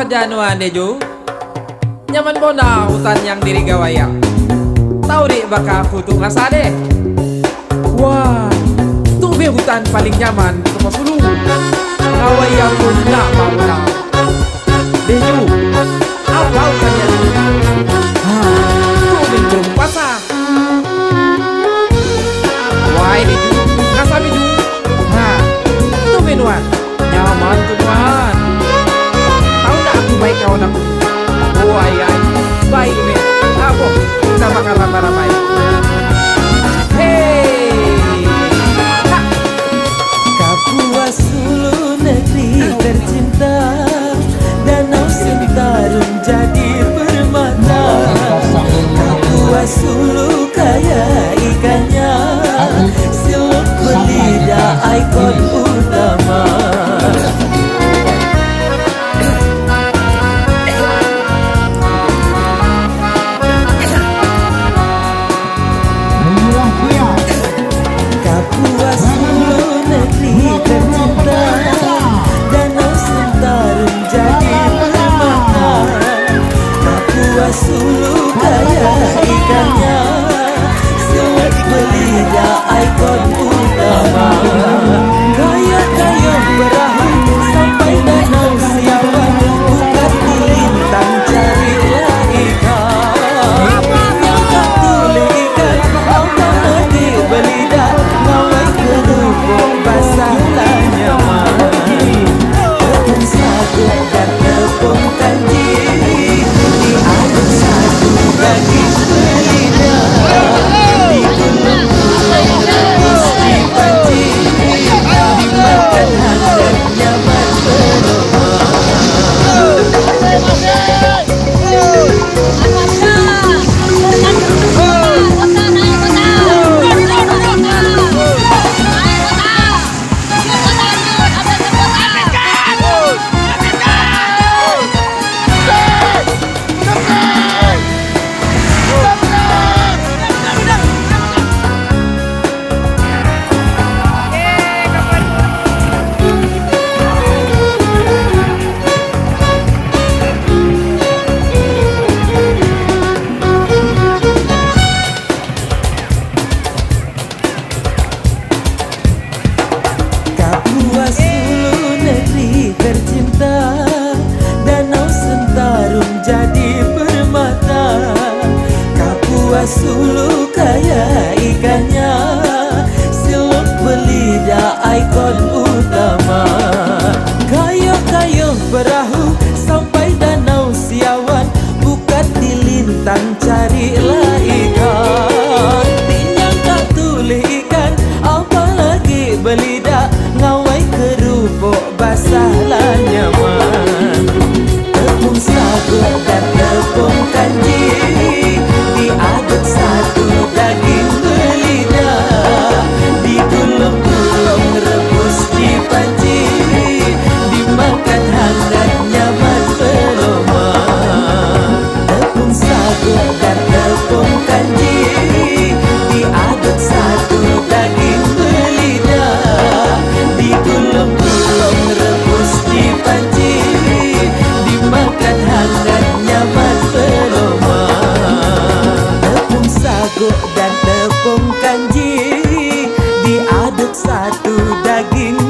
januan deju nyaman bona hutan yang diri gawaya. Tahu deh baka foto ngasa deh. Wah, tuh be hutan paling nyaman ke Sulu. Gawaya pun nak mau tahu. Deju, apa hutannya? Tuh be berumpasa. Wah ini ju, ngasa ju. Nah, tuh be nuan, nyaman tuh nuan. Tahu nak aku baik kawan aku. Oh ayah, baik be. Apa? Kita bakal ramai-ramai. Hey, Kapuas Sulu negeri tercinta, danau Sentarung jadi permata. Kapuas Sulu kaya ikannya, Seluk Belida ikon utama. Kapuas Sulu negeri tercinta, danau Sentarung jadi permata. Kapuas Sulu kaya ikannya, Seluk Belida ikon utama. Kaya-kaya perahu sampai danau Siawan, bukan lintang carilah ikan. Yang tak tuli ikan, apalagi belida, ngawai kerupuk basah lah nyaman. Tepung sagu dan tepung kanji, diaduk satu daging belida, digulung-gulung rebus di panci, dimakan hangat nyaman beraroma. Kapuas Sulu negeri tercinta, danau Sentarung jadi permata. Kapuas Sulu kaya ikannya, Seluk Belida ikon utama. Kayo-kayo perahu sampai danau Siawan, bukan di lintang carilah ikan. Dinyangka tuli ikan, apalagi belida, ngawai kerupuk basah lah nyaman. Tepung sagu dan tepung kanji, diaduk satu daging belida, digulung-gulung rebus di panci, dimakan hangat nyaman beraroma. Tepung sagu dan tepung kanji, diaduk satu daging belida, digulung-gulung rebus di panci, dimakan hangat nyaman beraroma. Tepung sagu dan tepung kanji, diaduk satu daging